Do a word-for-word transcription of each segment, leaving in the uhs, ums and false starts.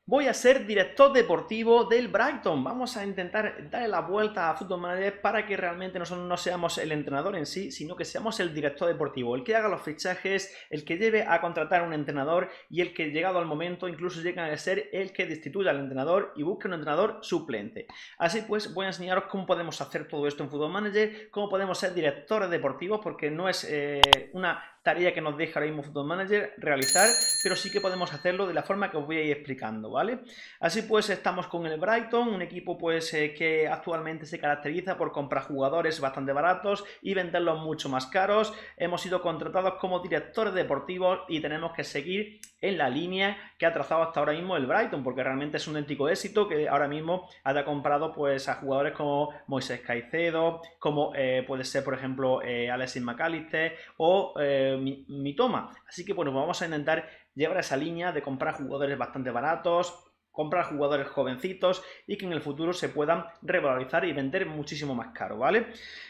Voy a ser director deportivo del Brighton. Vamos a intentar darle la vuelta a Football Manager para que realmente nosotros no seamos el entrenador en sí, sino que seamos el director deportivo, el que haga los fichajes, el que lleve a contratar a un entrenador y el que, llegado al momento, incluso llegue a ser el que destituya al entrenador y busque un entrenador suplente. Así pues, voy a enseñaros cómo podemos hacer todo esto en Football Manager, cómo podemos ser directores deportivos, porque no es eh, una tarea que nos deja ahora mismo Football Manager realizar, pero sí que podemos hacerlo de la forma que os voy a ir explicando, ¿vale? Así pues, estamos con el Brighton, un equipo pues eh, que actualmente se caracteriza por comprar jugadores bastante baratos y venderlos mucho más caros. Hemos sido contratados como directores deportivos y tenemos que seguir en la línea que ha trazado hasta ahora mismo el Brighton, porque realmente es un auténtico éxito que ahora mismo haya comprado pues a jugadores como Moisés Caicedo, como eh, puede ser por ejemplo eh, Alexis McAllister o eh, Mitoma. Así que bueno, vamos a intentar llevar esa línea de comprar jugadores bastante baratos, comprar jugadores jovencitos y que en el futuro se puedan revalorizar y vender muchísimo más caro, ¿vale?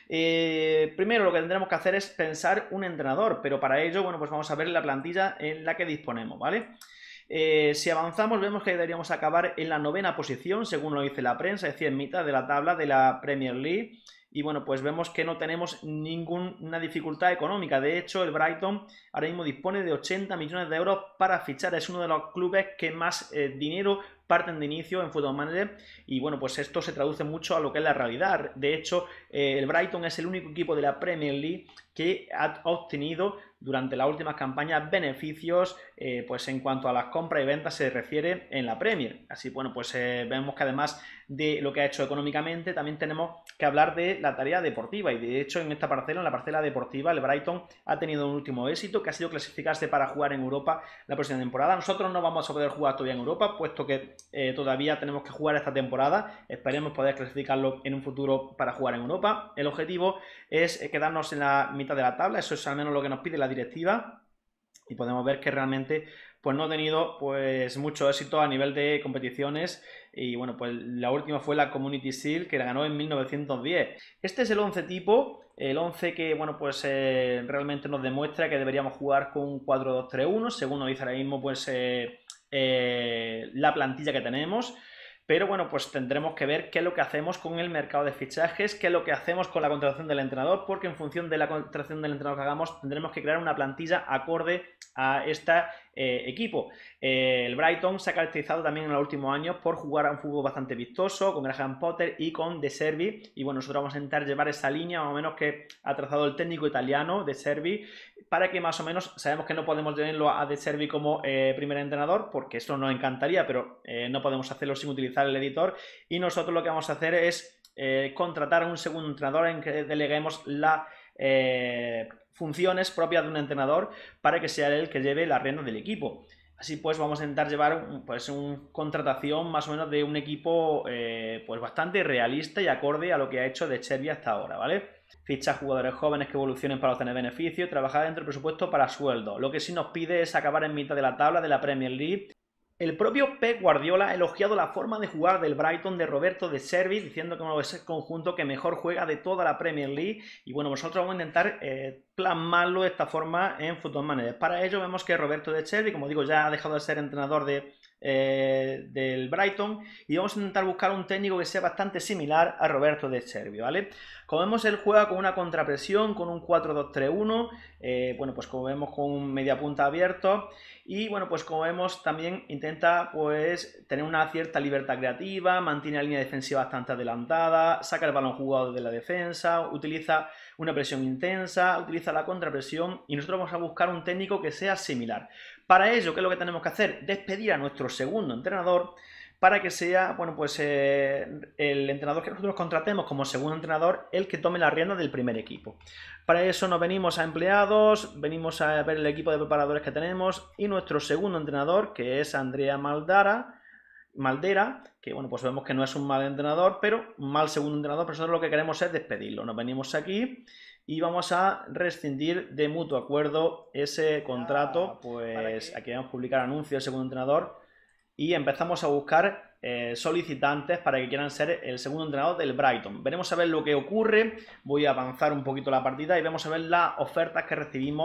Eh, primero lo que tendremos que hacer es pensar un entrenador, pero para ello, bueno, pues vamos a ver la plantilla en la que disponemos, ¿vale? Eh, si avanzamos vemos que deberíamos acabar en la novena posición, según lo dice la prensa, es decir, en mitad de la tabla de la Premier League. Y bueno, pues vemos que no tenemos ninguna dificultad económica. De hecho, el Brighton ahora mismo dispone de ochenta millones de euros para fichar. Es uno de los clubes que más eh, dinero parten de inicio en Football Manager. Y bueno, pues esto se traduce mucho a lo que es la realidad. De hecho, eh, el Brighton es el único equipo de la Premier League que ha obtenido durante las últimas campañas beneficios eh, pues en cuanto a las compras y ventas se refiere en la Premier. Así, bueno, pues eh, vemos que además de lo que ha hecho económicamente, también tenemos que hablar de la tarea deportiva. Y de hecho, en esta parcela, en la parcela deportiva, el Brighton ha tenido un último éxito, que ha sido clasificarse para jugar en Europa la próxima temporada. Nosotros no vamos a poder jugar todavía en Europa, puesto que eh, todavía tenemos que jugar esta temporada. Esperemos poder clasificarlo en un futuro para jugar en Europa. El objetivo es eh, quedarnos en la mitad de la tabla, eso es al menos lo que nos pide la directiva, y podemos ver que realmente pues no ha tenido pues mucho éxito a nivel de competiciones. Y bueno, pues la última fue la Community Shield, que la ganó en mil novecientos diez. Este es el once tipo, el once que bueno pues eh, realmente nos demuestra que deberíamos jugar con un cuatro dos tres uno, según nos dice ahora mismo pues eh, eh, la plantilla que tenemos. Pero bueno, pues tendremos que ver qué es lo que hacemos con el mercado de fichajes, qué es lo que hacemos con la contratación del entrenador, porque en función de la contratación del entrenador que hagamos tendremos que crear una plantilla acorde a este eh, equipo. Eh, el Brighton se ha caracterizado también en los últimos años por jugar a un fútbol bastante vistoso, con Graham Potter y con De Zerbi, y bueno, nosotros vamos a intentar llevar esa línea más o menos que ha trazado el técnico italiano De Zerbi, para que más o menos, sabemos que no podemos tenerlo a De Zerbi como eh, primer entrenador, porque eso nos encantaría, pero eh, no podemos hacerlo sin utilizar el editor, y nosotros lo que vamos a hacer es eh, contratar a un segundo entrenador en que deleguemos las eh, funciones propias de un entrenador para que sea él el que lleve la rienda del equipo. Así pues vamos a intentar llevar pues una contratación más o menos de un equipo eh, pues bastante realista y acorde a lo que ha hecho De Zerbi hasta ahora, ¿vale? Ficha jugadores jóvenes que evolucionen para obtener beneficios, trabajar dentro del presupuesto para sueldo. Lo que sí nos pide es acabar en mitad de la tabla de la Premier League. El propio Pep Guardiola ha elogiado la forma de jugar del Brighton de Roberto De Zerbi, diciendo que es el conjunto que mejor juega de toda la Premier League. Y bueno, nosotros vamos a intentar eh, plasmarlo de esta forma en Football Manager. Para ello vemos que Roberto De Zerbi, como digo, ya ha dejado de ser entrenador de, eh, del Brighton, y vamos a intentar buscar un técnico que sea bastante similar a Roberto De Zerbi, ¿vale? Como vemos, él juega con una contrapresión, con un cuatro dos tres uno, eh, bueno, pues como vemos con un media punta abierto, y bueno, pues como vemos también intenta pues tener una cierta libertad creativa, mantiene la línea defensiva bastante adelantada, saca el balón jugado de la defensa, utiliza una presión intensa, utiliza la contrapresión, y nosotros vamos a buscar un técnico que sea similar. Para ello, ¿qué es lo que tenemos que hacer? Despedir a nuestro segundo entrenador, para que sea, bueno, pues eh, el entrenador que nosotros contratemos como segundo entrenador el que tome la rienda del primer equipo. Para eso nos venimos a empleados, venimos a ver el equipo de preparadores que tenemos, y nuestro segundo entrenador, que es Andrea Maldara, Maldera, que bueno, pues vemos que no es un mal entrenador, pero un mal segundo entrenador, pero nosotros lo que queremos es despedirlo. Nos venimos aquí y vamos a rescindir de mutuo acuerdo ese contrato. Pues aquí vamos a publicar anuncio del segundo entrenador y empezamos a buscar eh, solicitantes para que quieran ser el segundo entrenador del Brighton. Veremos a ver lo que ocurre. Voy a avanzar un poquito la partida y vamos a ver las ofertas que recibimos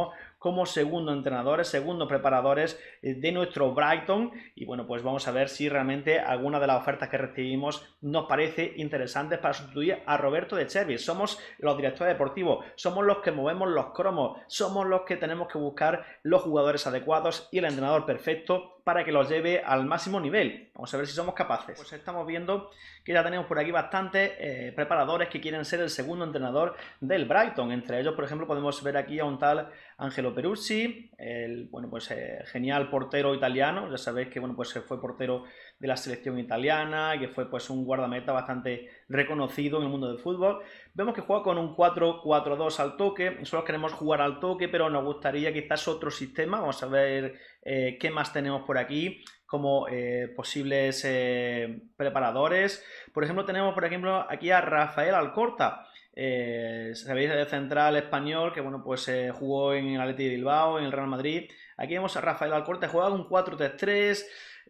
como segundo entrenadores, segundos preparadores de nuestro Brighton. Y bueno, pues vamos a ver si realmente alguna de las ofertas que recibimos nos parece interesante para sustituir a Roberto De Zerbi. Somos los directores deportivos, somos los que movemos los cromos, somos los que tenemos que buscar los jugadores adecuados y el entrenador perfecto para que los lleve al máximo nivel. Vamos a ver si somos capaces. Pues estamos viendo que ya tenemos por aquí bastantes eh, preparadores que quieren ser el segundo entrenador del Brighton. Entre ellos, por ejemplo, podemos ver aquí a un tal Angelo Peruzzi, el bueno, pues, eh, genial portero italiano. Ya sabéis que bueno, pues, fue portero de la selección italiana y que fue pues, un guardameta bastante reconocido en el mundo del fútbol. Vemos que juega con un cuatro cuatro dos al toque. Nosotros queremos jugar al toque, pero nos gustaría quizás otro sistema. Vamos a ver eh, qué más tenemos por aquí como eh, posibles eh, preparadores. Por ejemplo, tenemos por ejemplo aquí a Rafael Alcorta. Eh, sabéis, el central español que bueno, pues eh, jugó en el Athletic de Bilbao, en el Real Madrid. Aquí vemos a Rafael Alcorta, juega un cuatro tres tres.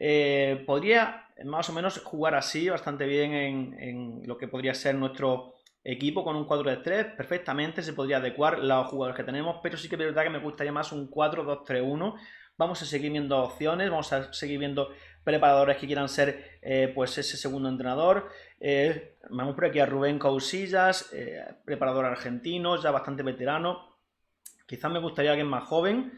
Eh, podría más o menos jugar así bastante bien en, en lo que podría ser nuestro equipo con un cuatro tres tres. Perfectamente se podría adecuar los jugadores que tenemos, pero sí que es verdad que me gustaría más un cuatro dos tres uno. Vamos a seguir viendo opciones, vamos a seguir viendo preparadores que quieran ser eh, pues ese segundo entrenador. Eh, vamos por aquí a Rubén Cousillas, eh, preparador argentino, ya bastante veterano. Quizás me gustaría alguien más joven,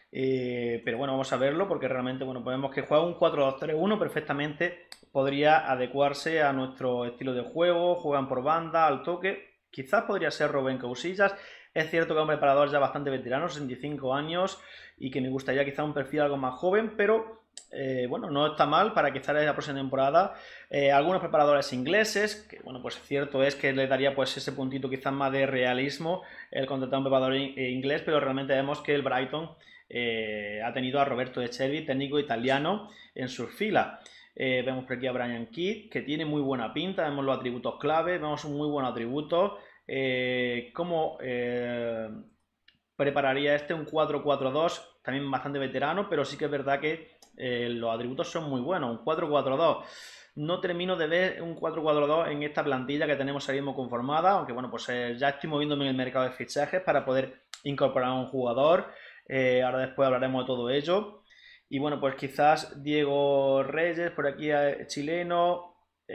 eh, pero bueno, vamos a verlo porque realmente bueno, podemos que juega un cuatro dos tres uno perfectamente, podría adecuarse a nuestro estilo de juego, juegan por banda, al toque. Quizás podría ser Rubén Cousillas. Es cierto que es un preparador ya bastante veterano, sesenta y cinco años, y que me gustaría quizá un perfil algo más joven, pero eh, bueno, no está mal para quizá en la próxima temporada. Eh, algunos preparadores ingleses, que bueno, pues cierto es que le daría pues ese puntito quizás más de realismo el contratar a un preparador inglés, pero realmente vemos que el Brighton eh, ha tenido a Roberto De Zerbi, técnico italiano, en sus filas. Eh, vemos por aquí a Brian Kidd, que tiene muy buena pinta, vemos los atributos clave, vemos un muy buen atributo. Eh, ¿Cómo eh, prepararía este? Un cuatro cuatro dos, también bastante veterano, pero sí que es verdad que eh, los atributos son muy buenos. Un cuatro cuatro dos, no termino de ver un cuatro cuatro dos en esta plantilla que tenemos ahora mismo conformada, aunque bueno, pues eh, ya estoy moviéndome en el mercado de fichajes para poder incorporar a un jugador. Eh, ahora después hablaremos de todo ello. Y bueno, pues quizás Diego Reyes, por aquí chileno.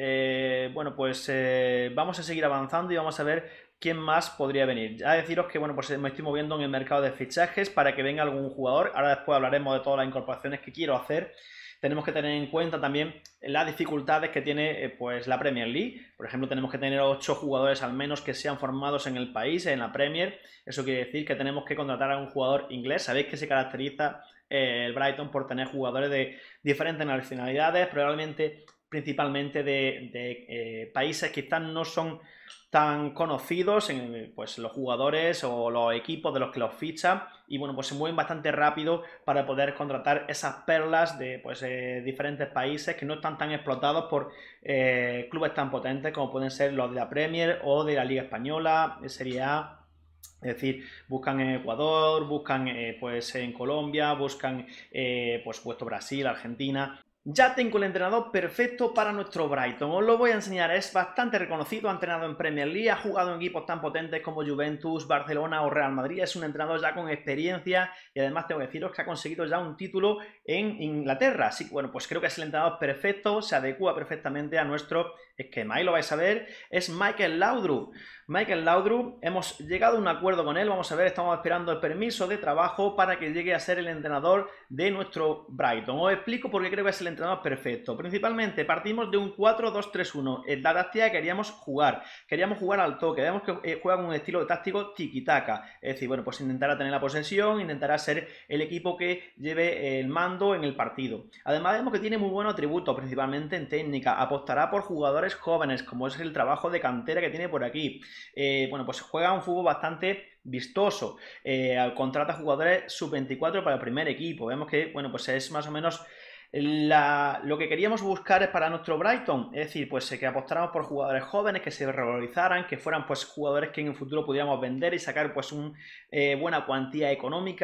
Eh, bueno, pues eh, vamos a seguir avanzando y vamos a ver quién más podría venir. Ya deciros que bueno, pues me estoy moviendo en el mercado de fichajes para que venga algún jugador. Ahora después hablaremos de todas las incorporaciones que quiero hacer. Tenemos que tener en cuenta también las dificultades que tiene eh, pues la Premier League. Por ejemplo, tenemos que tener ocho jugadores al menos que sean formados en el país, en la Premier. Eso quiere decir que tenemos que contratar a un jugador inglés. Sabéis que se caracteriza eh, el Brighton por tener jugadores de diferentes nacionalidades, probablemente principalmente de, de eh, países que quizás no son tan conocidos en pues, los jugadores o los equipos de los que los fichan, y bueno, pues se mueven bastante rápido para poder contratar esas perlas de pues, eh, diferentes países que no están tan explotados por eh, clubes tan potentes como pueden ser los de la Premier o de la Liga Española, Serie A. Es decir, buscan en Ecuador, buscan eh, pues en Colombia, buscan eh, por supuesto Brasil, Argentina. Ya tengo el entrenador perfecto para nuestro Brighton, os lo voy a enseñar, es bastante reconocido, ha entrenado en Premier League, ha jugado en equipos tan potentes como Juventus, Barcelona o Real Madrid, es un entrenador ya con experiencia y además tengo que deciros que ha conseguido ya un título en Inglaterra, así que bueno, pues creo que es el entrenador perfecto, se adecua perfectamente a nuestro esquema, ahí lo vais a ver, es Michael Laudrup. Michael Laudrup, hemos llegado a un acuerdo con él, vamos a ver, estamos esperando el permiso de trabajo para que llegue a ser el entrenador de nuestro Brighton. Os explico por qué creo que es el entrenador perfecto. Principalmente partimos de un cuatro dos tres uno, en la táctica que queríamos jugar, queríamos jugar al toque, vemos que eh, juega con un estilo táctico tiki-taka, es decir, bueno, pues intentará tener la posesión, intentará ser el equipo que lleve el mando en el partido. Además vemos que tiene muy buenos atributos, principalmente en técnica, apostará por jugadores jóvenes, como es el trabajo de cantera que tiene por aquí. Eh, bueno, pues juega un fútbol bastante vistoso, eh, contrata jugadores sub veinticuatro para el primer equipo, vemos que, bueno, pues es más o menos la, lo que queríamos buscar es para nuestro Brighton, es decir, pues que apostáramos por jugadores jóvenes, que se revalorizaran, que fueran pues jugadores que en el futuro pudiéramos vender y sacar pues una eh, buena cuantía económica,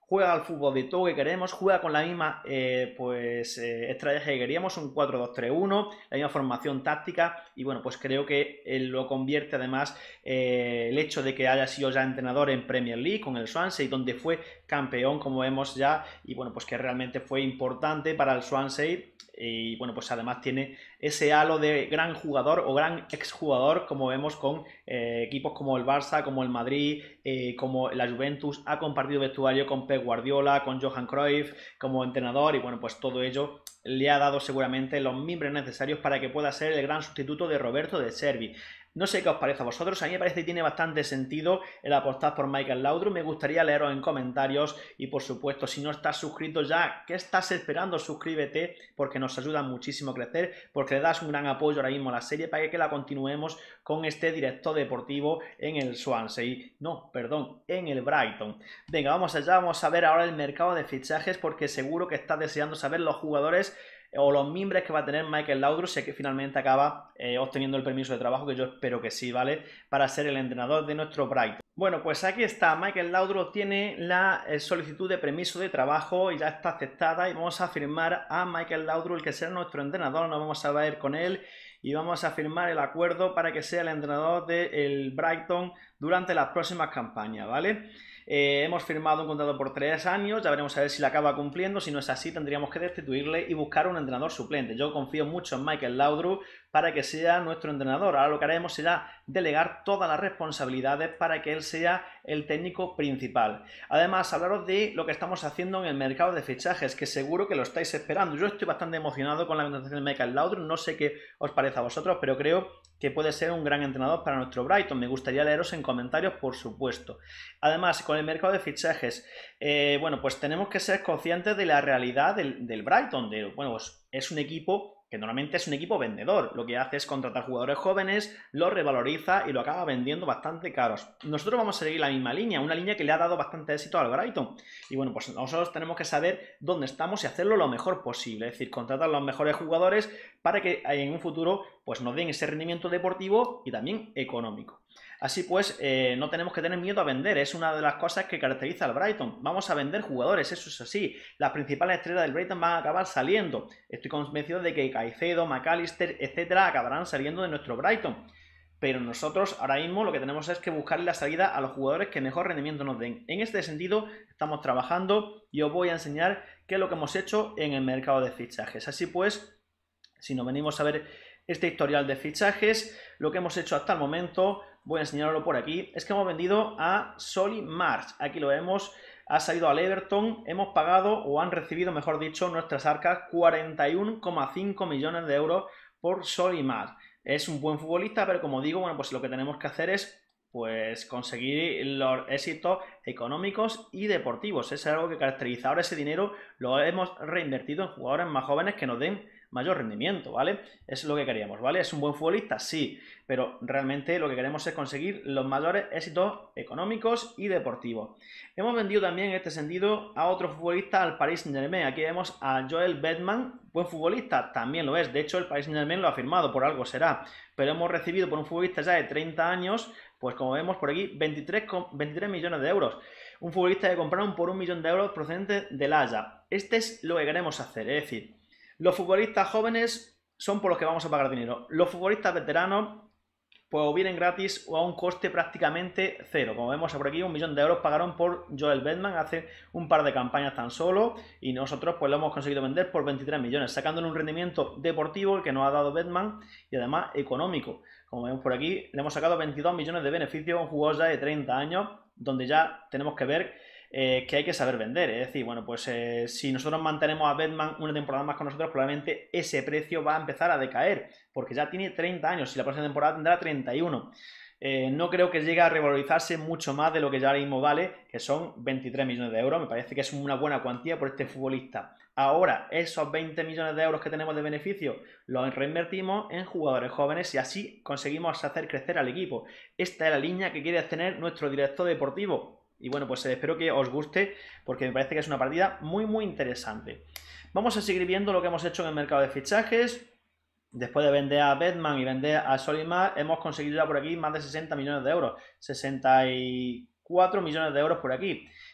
juega al fútbol de todo que queremos, juega con la misma eh, pues, eh, estrategia que queríamos, un cuatro dos tres uno, la misma formación táctica, y bueno, pues creo que él lo convierte además eh, el hecho de que haya sido ya entrenador en Premier League con el Swansea, donde fue campeón, como vemos ya, y bueno, pues que realmente fue importante para el Swansea. Y bueno, pues además tiene ese halo de gran jugador o gran exjugador, como vemos con eh, equipos como el Barça, como el Madrid, eh, como la Juventus. Ha compartido vestuario con Pep Guardiola, con Johan Cruyff como entrenador, y bueno, pues todo ello le ha dado seguramente los mimbres necesarios para que pueda ser el gran sustituto de Roberto De Zerbi. No sé qué os parece a vosotros, a mí me parece que tiene bastante sentido el apostar por Michael Laudrup. Me gustaría leeros en comentarios y por supuesto, si no estás suscrito ya, ¿qué estás esperando? Suscríbete porque nos ayuda muchísimo a crecer, porque le das un gran apoyo ahora mismo a la serie para que la continuemos con este directo deportivo en el Swansea, no, perdón, en el Brighton. Venga, vamos allá, vamos a ver ahora el mercado de fichajes porque seguro que estás deseando saber los jugadores o los mimbres que va a tener Michael Laudrup, sé que finalmente acaba eh, obteniendo el permiso de trabajo, que yo espero que sí, ¿vale? Para ser el entrenador de nuestro Brighton. Bueno, pues aquí está, Michael Laudrup tiene la eh, solicitud de permiso de trabajo y ya está aceptada y vamos a firmar a Michael Laudrup, el que será nuestro entrenador, nos vamos a ver con él y vamos a firmar el acuerdo para que sea el entrenador del Brighton durante las próximas campañas, ¿vale? Eh, hemos firmado un contrato por tres años, ya veremos a ver si la acaba cumpliendo, si no es así tendríamos que destituirle y buscar un entrenador suplente. Yo confío mucho en Michael Laudrup para que sea nuestro entrenador. Ahora lo que haremos será delegar todas las responsabilidades para que él sea el técnico principal. Además, hablaros de lo que estamos haciendo en el mercado de fichajes, que seguro que lo estáis esperando. Yo estoy bastante emocionado con la contratación de Michael Laudrup, no sé qué os parece a vosotros, pero creo que puede ser un gran entrenador para nuestro Brighton. Me gustaría leeros en comentarios, por supuesto. Además, con el mercado de fichajes, eh, bueno, pues tenemos que ser conscientes de la realidad del, del Brighton. De, bueno, pues es un equipo que normalmente es un equipo vendedor. Lo que hace es contratar jugadores jóvenes, los revaloriza y lo acaba vendiendo bastante caros. Nosotros vamos a seguir la misma línea, una línea que le ha dado bastante éxito al Brighton. Y bueno, pues nosotros tenemos que saber dónde estamos y hacerlo lo mejor posible. Es decir, contratar los mejores jugadores para que en un futuro pues nos den ese rendimiento deportivo y también económico. Así pues, eh, no tenemos que tener miedo a vender, es una de las cosas que caracteriza al Brighton. Vamos a vender jugadores, eso es así. Las principales estrellas del Brighton van a acabar saliendo. Estoy convencido de que Caicedo, McAllister, etcétera, acabarán saliendo de nuestro Brighton. Pero nosotros ahora mismo lo que tenemos es que buscarle la salida a los jugadores que mejor rendimiento nos den. En este sentido estamos trabajando y os voy a enseñar qué es lo que hemos hecho en el mercado de fichajes. Así pues, si nos venimos a ver este historial de fichajes, lo que hemos hecho hasta el momento, voy a enseñarlo por aquí, es que hemos vendido a Solly March. Aquí lo vemos, ha salido al Everton, hemos pagado o han recibido, mejor dicho, nuestras arcas cuarenta y uno coma cinco millones de euros por Solly March. Es un buen futbolista, pero como digo, bueno, pues lo que tenemos que hacer es pues conseguir los éxitos económicos y deportivos. Es algo que caracteriza. Ahora ese dinero lo hemos reinvertido en jugadores más jóvenes que nos den mayor rendimiento, ¿vale? Eso es lo que queríamos, ¿vale? ¿Es un buen futbolista? Sí, pero realmente lo que queremos es conseguir los mayores éxitos económicos y deportivos. Hemos vendido también en este sentido a otro futbolista al Paris Saint-Germain. Aquí vemos a Joel Bedman, buen futbolista, también lo es. De hecho, el Paris Saint-Germain lo ha firmado, por algo será. Pero hemos recibido por un futbolista ya de treinta años, pues como vemos por aquí, veintitrés millones de euros. Un futbolista que compraron por un millón de euros procedente del Ajax. Este es lo que queremos hacer, es decir, los futbolistas jóvenes son por los que vamos a pagar dinero. Los futbolistas veteranos pues o vienen gratis o a un coste prácticamente cero. Como vemos por aquí, un millón de euros pagaron por Joel Bedman hace un par de campañas tan solo y nosotros pues lo hemos conseguido vender por veintitrés millones, sacándole un rendimiento deportivo el que nos ha dado Bedman y además económico. Como vemos por aquí, le hemos sacado veintidós millones de beneficios a un jugador ya de treinta años, donde ya tenemos que ver Eh, que hay que saber vender, es decir, bueno, pues eh, si nosotros mantenemos a Bedman una temporada más con nosotros, probablemente ese precio va a empezar a decaer, porque ya tiene treinta años y la próxima temporada tendrá treinta y uno. Eh, no creo que llegue a revalorizarse mucho más de lo que ya ahora mismo vale, que son veintitrés millones de euros, me parece que es una buena cuantía por este futbolista. Ahora, esos veinte millones de euros que tenemos de beneficio los reinvertimos en jugadores jóvenes y así conseguimos hacer crecer al equipo. Esta es la línea que quiere tener nuestro director deportivo. Y bueno, pues espero que os guste porque me parece que es una partida muy muy interesante. Vamos a seguir viendo lo que hemos hecho en el mercado de fichajes. Después de vender a Bedman y vender a Solly March, hemos conseguido ya por aquí más de sesenta millones de euros. sesenta y cuatro millones de euros por aquí.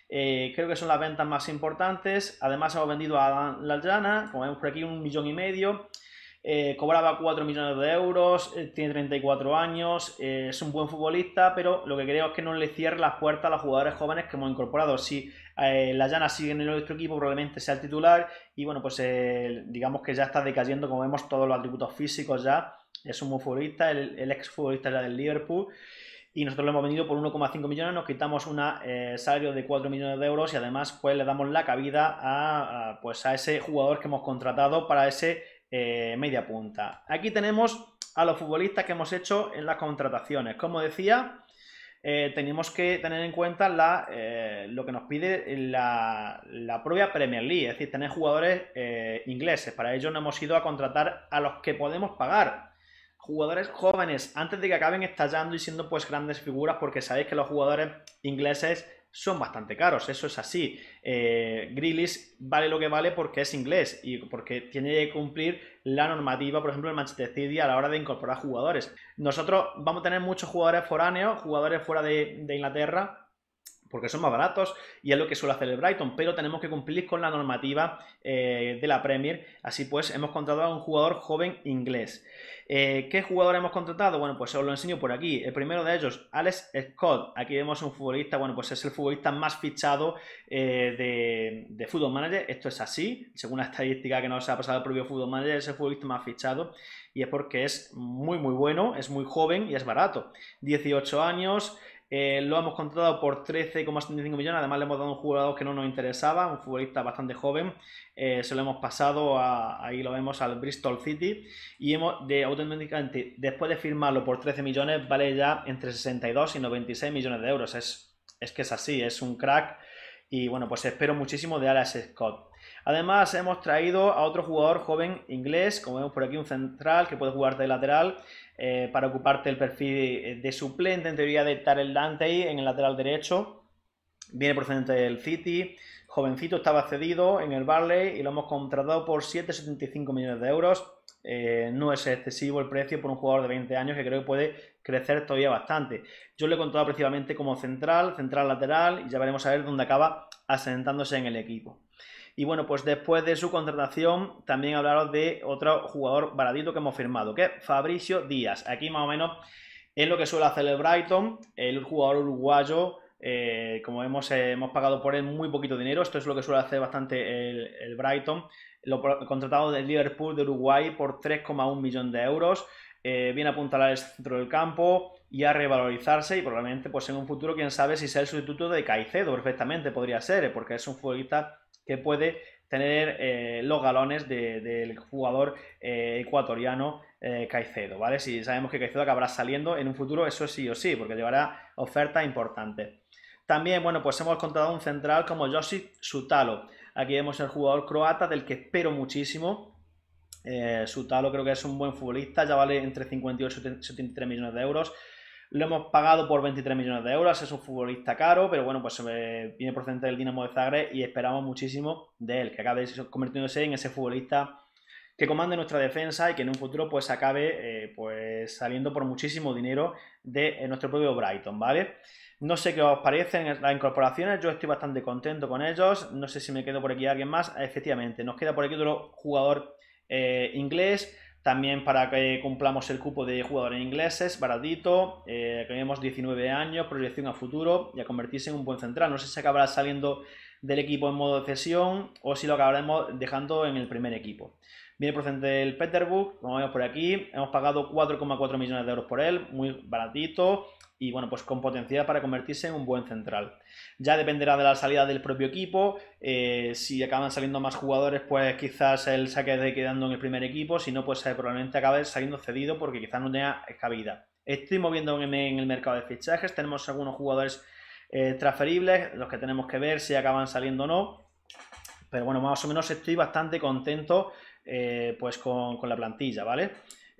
Eh, creo que son las ventas más importantes. Además hemos vendido a Lallana, como vemos por aquí, un millón y medio. Eh, cobraba cuatro millones de euros, eh, tiene treinta y cuatro años, eh, es un buen futbolista, pero lo que creo es que no le cierre las puertas a los jugadores jóvenes que hemos incorporado. Si eh, Lallana sigue en nuestro equipo, probablemente sea el titular y bueno, pues eh, digamos que ya está decayendo, como vemos, todos los atributos físicos ya. Es un buen futbolista, el, el ex futbolista ya del Liverpool. Y nosotros lo hemos vendido por uno coma cinco millones, nos quitamos un eh, salario de cuatro millones de euros y además pues le damos la cabida a, a, pues, a ese jugador que hemos contratado para ese eh, media punta. Aquí tenemos a los futbolistas que hemos hecho en las contrataciones. Como decía, eh, tenemos que tener en cuenta la, eh, lo que nos pide la, la propia Premier League, es decir, tener jugadores eh, ingleses. Para ello no hemos ido a contratar a los que podemos pagar. Jugadores jóvenes, antes de que acaben estallando y siendo pues grandes figuras, porque sabéis que los jugadores ingleses son bastante caros, eso es así. Eh, Grealish vale lo que vale porque es inglés y porque tiene que cumplir la normativa, por ejemplo, el Manchester City a la hora de incorporar jugadores. Nosotros vamos a tener muchos jugadores foráneos, jugadores fuera de, de Inglaterra, porque son más baratos y es lo que suele hacer el Brighton, pero tenemos que cumplir con la normativa eh, de la Premier. Así pues, hemos contratado a un jugador joven inglés. Eh, ¿Qué jugador hemos contratado? Bueno, pues os lo enseño por aquí. El primero de ellos, Alex Scott. Aquí vemos un futbolista, bueno, pues es el futbolista más fichado eh, de, de Football Manager. Esto es así, según la estadística que nos ha pasado el propio Football Manager, es el futbolista más fichado y es porque es muy, muy bueno, es muy joven y es barato. dieciocho años. Eh, lo hemos contratado por trece coma setenta y cinco millones, además le hemos dado un jugador que no nos interesaba, un futbolista bastante joven, eh, se lo hemos pasado, a, ahí lo vemos, al Bristol City y hemos, de, automáticamente, después de firmarlo por trece millones, vale ya entre sesenta y dos y noventa y seis millones de euros, es, es que es así, es un crack y bueno, pues espero muchísimo de Alex Scott. Además hemos traído a otro jugador joven inglés, como vemos por aquí, un central que puede jugar de lateral, Eh, para ocuparte el perfil de suplente, en teoría, de Tyrell Dante en el lateral derecho. Viene procedente del City, jovencito, estaba cedido en el Barley y lo hemos contratado por siete coma setenta y cinco millones de euros. Eh, no es excesivo el precio por un jugador de veinte años que creo que puede crecer todavía bastante. Yo lo he contratado principalmente como central, central lateral y ya veremos a ver dónde acaba asentándose en el equipo. Y bueno, pues después de su contratación, también hablaros de otro jugador baratito que hemos firmado, que es Fabricio Díaz. Aquí más o menos es lo que suele hacer el Brighton, el jugador uruguayo. Eh, como vemos, eh, hemos pagado por él muy poquito dinero. Esto es lo que suele hacer bastante el, el Brighton. Lo contratado del Liverpool de Uruguay por tres coma uno millones de euros. Eh, viene a apuntalar el centro del campo y a revalorizarse y probablemente pues en un futuro, quién sabe, si sea el sustituto de Caicedo, perfectamente podría ser, porque es un futbolista que puede tener eh, los galones de, del jugador eh, ecuatoriano eh, Caicedo, ¿vale? Si sabemos que Caicedo acabará saliendo en un futuro, eso sí o sí, porque llevará ofertas importantes. También, bueno, pues hemos contratado un central como Josip Sutalo. Aquí vemos el jugador croata del que espero muchísimo. Eh, Sutalo creo que es un buen futbolista, ya vale entre cincuenta y ocho y setenta y tres millones de euros. Lo hemos pagado por veintitrés millones de euros, es un futbolista caro, pero bueno, pues eh, viene procedente del Dinamo de Zagreb y esperamos muchísimo de él, que acabe convirtiéndose en ese futbolista que comande nuestra defensa y que en un futuro pues acabe eh, pues saliendo por muchísimo dinero de eh, nuestro propio Brighton, ¿vale? No sé qué os parecen las incorporaciones, yo estoy bastante contento con ellos, no sé si me quedo por aquí alguien más, efectivamente, nos queda por aquí otro jugador eh, inglés, también para que cumplamos el cupo de jugadores ingleses, baratito, eh, que tenemos diecinueve años, proyección a futuro y a convertirse en un buen central. No sé si acabará saliendo del equipo en modo de cesión o si lo acabaremos dejando en el primer equipo. Viene procedente del Peterborough, como vemos por aquí, hemos pagado cuatro coma cuatro millones de euros por él, muy baratito y bueno, pues con potencial para convertirse en un buen central. Ya dependerá de la salida del propio equipo, eh, si acaban saliendo más jugadores, pues quizás él se quede quedando en el primer equipo, si no, pues eh, probablemente acabe saliendo cedido porque quizás no tenga cabida. Estoy moviéndome en el mercado de fichajes, tenemos algunos jugadores eh, transferibles, los que tenemos que ver si acaban saliendo o no, pero bueno, más o menos estoy bastante contento eh, pues con, con la plantilla, ¿vale?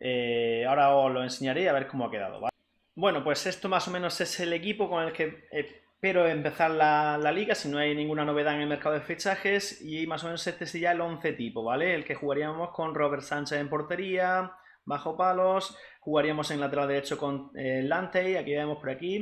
Eh, ahora os lo enseñaré a ver cómo ha quedado, ¿vale? Bueno, pues esto más o menos es el equipo con el que espero empezar la, la liga, si no hay ninguna novedad en el mercado de fichajes, y más o menos este sería el once tipo, ¿vale? El que jugaríamos con Robert Sánchez en portería, bajo palos, jugaríamos en lateral derecho con eh, Lantey, aquí vemos por aquí,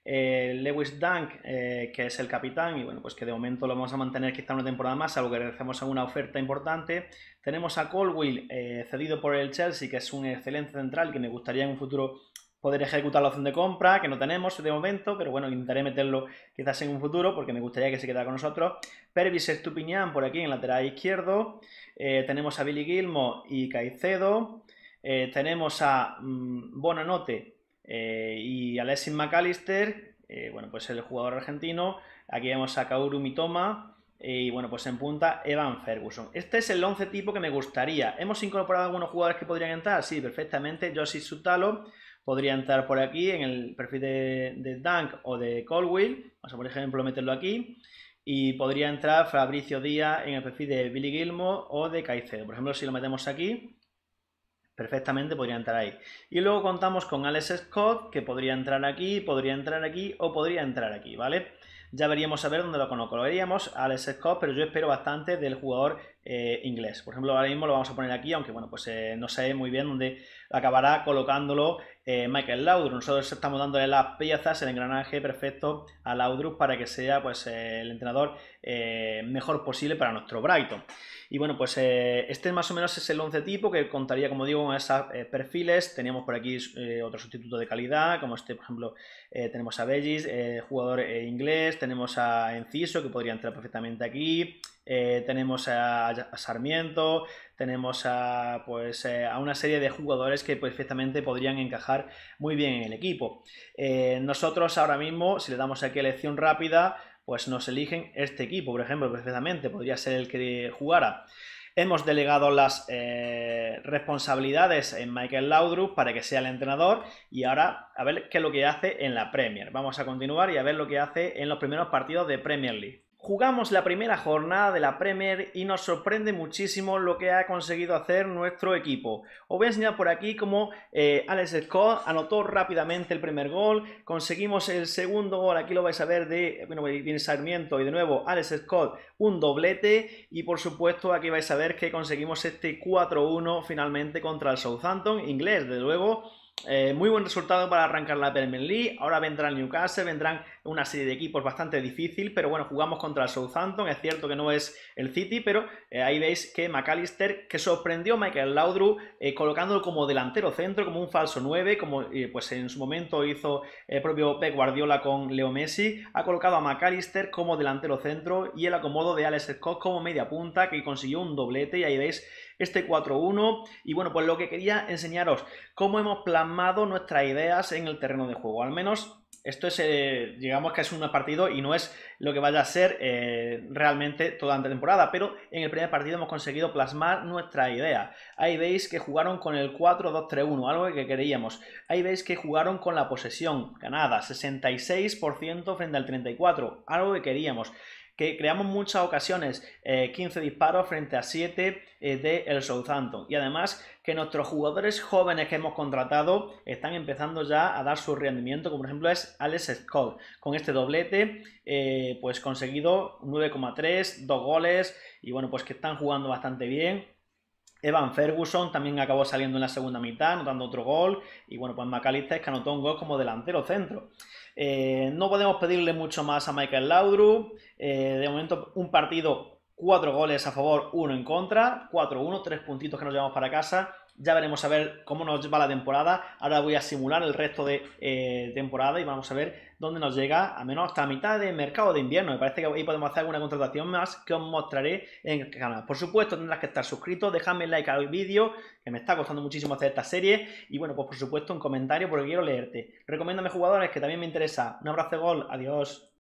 eh, Lewis Dunk, eh, que es el capitán, y bueno, pues que de momento lo vamos a mantener quizá una temporada más, algo que recibamos alguna oferta importante. Tenemos a Colwill, eh, cedido por el Chelsea, que es un excelente central, que me gustaría en un futuro poder ejecutar la opción de compra, que no tenemos de momento, pero bueno, intentaré meterlo quizás en un futuro, porque me gustaría que se quedara con nosotros. Pervis Estupiñán por aquí en lateral izquierdo. Eh, tenemos a Billy Gilmour y Caicedo. Eh, tenemos a mmm, Bonanote eh, y Alexis McAllister, eh, bueno, pues el jugador argentino. Aquí vemos a Kaoru Mitoma. Y bueno, pues en punta Evan Ferguson. Este es el once tipo que me gustaría. ¿Hemos incorporado algunos jugadores que podrían entrar? Sí, perfectamente. Yoshi Sutalo podría entrar por aquí en el perfil de, de Dunk o de Colwill. Vamos a, por ejemplo, meterlo aquí. Y podría entrar Fabricio Díaz en el perfil de Billy Gilmour o de Caicedo. Por ejemplo, si lo metemos aquí, perfectamente podría entrar ahí. Y luego contamos con Alex Scott, que podría entrar aquí, podría entrar aquí o podría entrar aquí, ¿vale? Ya veríamos a ver dónde lo colocaríamos, Alex Scott, pero yo espero bastante del jugador eh, inglés. Por ejemplo, ahora mismo lo vamos a poner aquí, aunque bueno, pues eh, no sé muy bien dónde acabará colocándolo eh, Michael Laudrup. Nosotros estamos dándole las piezas, el engranaje perfecto a Laudrup para que sea pues eh, el entrenador eh, mejor posible para nuestro Brighton. Y bueno, pues eh, este más o menos es el once tipo que contaría, como digo, con esos eh, perfiles. Teníamos por aquí eh, otro sustituto de calidad, como este, por ejemplo, eh, tenemos a Bellis, eh, jugador eh, inglés, tenemos a Enciso, que podría entrar perfectamente aquí, eh, tenemos a, a Sarmiento, tenemos a, pues, eh, a una serie de jugadores que perfectamente podrían encajar muy bien en el equipo. Eh, nosotros ahora mismo, si le damos aquí elección rápida, pues nos eligen este equipo, por ejemplo, perfectamente, podría ser el que jugara. Hemos delegado las eh, responsabilidades en Michael Laudrup para que sea el entrenador y ahora a ver qué es lo que hace en la Premier. Vamos a continuar y a ver lo que hace en los primeros partidos de Premier League. Jugamos la primera jornada de la Premier y nos sorprende muchísimo lo que ha conseguido hacer nuestro equipo. Os voy a enseñar por aquí cómo eh, Alex Scott anotó rápidamente el primer gol, conseguimos el segundo gol, aquí lo vais a ver de, bueno, viene Sarmiento y de nuevo Alex Scott, un doblete y por supuesto aquí vais a ver que conseguimos este cuatro uno finalmente contra el Southampton inglés, de luego. Eh, muy buen resultado para arrancar la Premier League. Ahora vendrá el Newcastle, vendrán una serie de equipos bastante difícil, pero bueno, jugamos contra el Southampton. Es cierto que no es el City, pero eh, ahí veis que McAllister, que sorprendió a Michael Laudrup eh, colocándolo como delantero centro, como un falso nueve, como eh, pues en su momento hizo el propio Pep Guardiola con Leo Messi. Ha colocado a McAllister como delantero centro y el acomodo de Alex Scott como media punta, que consiguió un doblete, y ahí veis este cuatro uno. Y bueno, pues lo que quería enseñaros, cómo hemos plasmado nuestras ideas en el terreno de juego. Al menos esto es, eh, digamos que es un partido y no es lo que vaya a ser eh, realmente toda la temporada, pero en el primer partido hemos conseguido plasmar nuestra idea. Ahí veis que jugaron con el cuatro dos tres uno, algo que queríamos. Ahí veis que jugaron con la posesión ganada, sesenta y seis por ciento frente al treinta y cuatro por ciento, algo que queríamos. Que creamos muchas ocasiones, eh, quince disparos frente a siete eh, de el Southampton, y además que nuestros jugadores jóvenes que hemos contratado están empezando ya a dar su rendimiento, como por ejemplo es Alex Scott, con este doblete eh, pues conseguido nueve coma tres, dos goles, y bueno, pues que están jugando bastante bien. Evan Ferguson también acabó saliendo en la segunda mitad, anotando otro gol, y bueno, pues McAllister, que anotó un gol como delantero centro. Eh, no podemos pedirle mucho más a Michael Laudrup. Eh, de momento, un partido, cuatro goles a favor, uno en contra, cuatro uno, tres puntitos que nos llevamos para casa. Ya veremos a ver cómo nos va la temporada. Ahora voy a simular el resto de eh, temporada y vamos a ver dónde nos llega, a menos hasta mitad de mercado de invierno. Me parece que ahí podemos hacer alguna contratación más que os mostraré en el canal. Por supuesto, tendrás que estar suscrito, dejadme like al vídeo, que me está costando muchísimo hacer esta serie. Y bueno, pues por supuesto un comentario porque quiero leerte. Recomiéndame jugadores que también me interesa. Un abrazo de gol, adiós.